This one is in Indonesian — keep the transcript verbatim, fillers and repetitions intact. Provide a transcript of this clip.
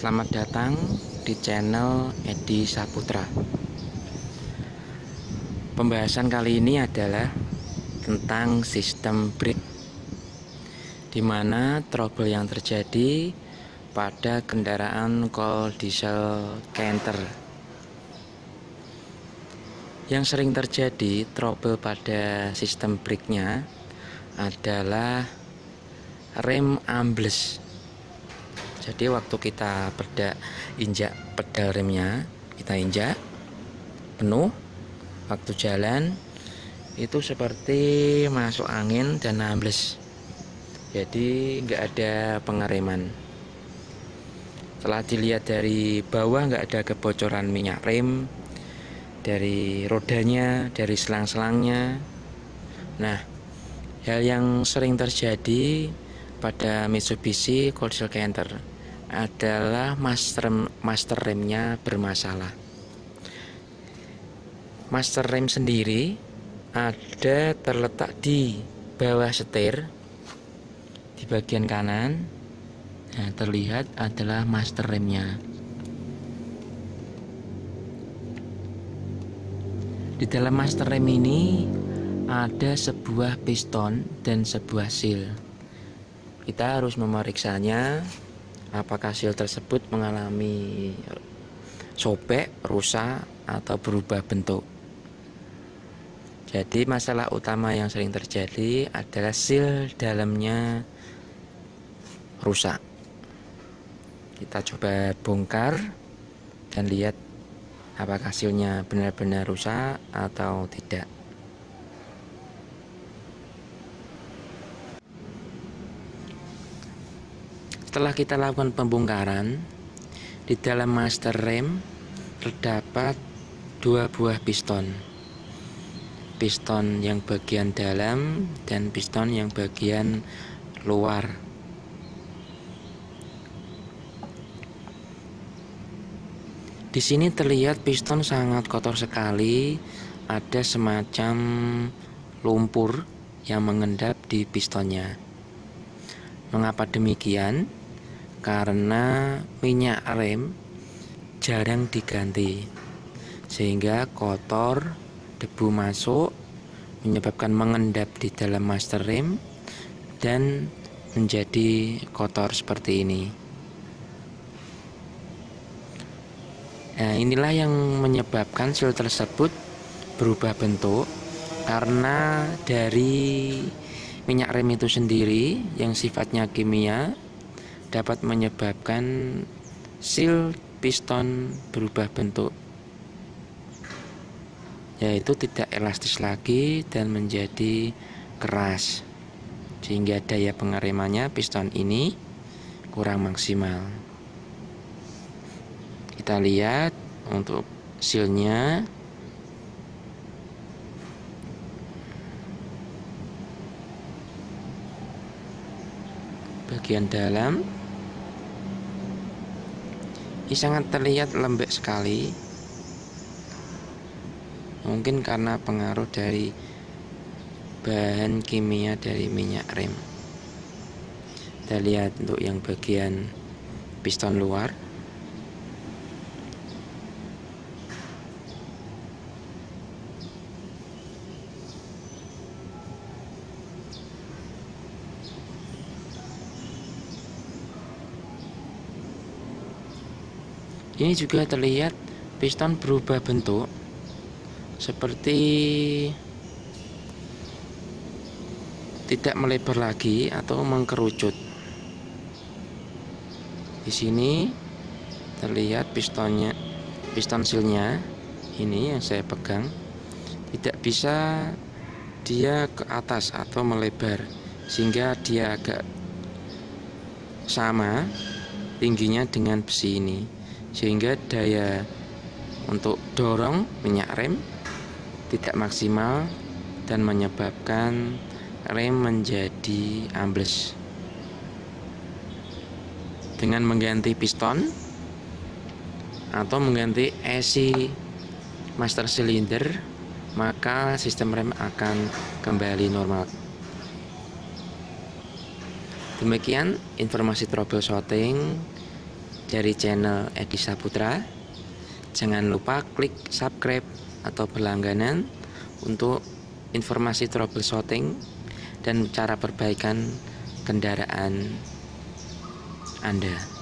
Selamat datang di channel Edi Saputra. Pembahasan kali ini adalah tentang sistem brake, di mana trouble yang terjadi pada kendaraan Cold Diesel Canter. Yang sering terjadi trouble pada sistem brake-nya adalah rem ambles. Jadi waktu kita berdak injak pedal remnya, kita injak penuh, waktu jalan itu seperti masuk angin dan ambles. Jadi nggak ada pengereman. Setelah dilihat dari bawah nggak ada kebocoran minyak rem, dari rodanya, dari selang-selangnya. Nah, hal yang sering terjadi pada Mitsubishi Cold Diesel Canter adalah master, master remnya bermasalah. Master rem sendiri ada terletak di bawah setir, di bagian kanan. Nah, terlihat adalah master remnya. Di dalam master rem ini ada sebuah piston dan sebuah seal. Kita harus memeriksanya apakah seal tersebut mengalami sobek, rusak, atau berubah bentuk. Jadi masalah utama yang sering terjadi adalah seal dalamnya rusak. Kita coba bongkar dan lihat apakah sealnya benar-benar rusak atau tidak. Setelah kita lakukan pembongkaran, di dalam master rem terdapat dua buah piston. Piston yang bagian dalam dan piston yang bagian luar. Di sini terlihat piston sangat kotor sekali, ada semacam lumpur yang mengendap di pistonnya. Mengapa demikian? Karena minyak rem jarang diganti, sehingga kotor, debu masuk, menyebabkan mengendap di dalam master rem dan menjadi kotor seperti ini. Nah, inilah yang menyebabkan seal tersebut berubah bentuk, karena dari minyak rem itu sendiri yang sifatnya kimia dapat menyebabkan seal piston berubah bentuk, yaitu tidak elastis lagi dan menjadi keras, sehingga daya pengeremannya piston ini kurang maksimal. Kita lihat untuk sealnya. Bagian dalam ini sangat terlihat lembek sekali, mungkin karena pengaruh dari bahan kimia dari minyak rem. Kita lihat untuk yang bagian piston luar. Ini juga terlihat piston berubah bentuk, seperti tidak melebar lagi atau mengkerucut. Di sini terlihat pistonnya, piston sealnya ini yang saya pegang, tidak bisa dia ke atas atau melebar, sehingga dia agak sama tingginya dengan besi ini, sehingga daya untuk dorong minyak rem tidak maksimal dan menyebabkan rem menjadi ambles. Dengan mengganti piston atau mengganti esi master silinder, maka sistem rem akan kembali normal. Demikian informasi troubleshooting dari channel Edi Saputra. Jangan lupa klik subscribe atau berlangganan untuk informasi troubleshooting dan cara perbaikan kendaraan Anda.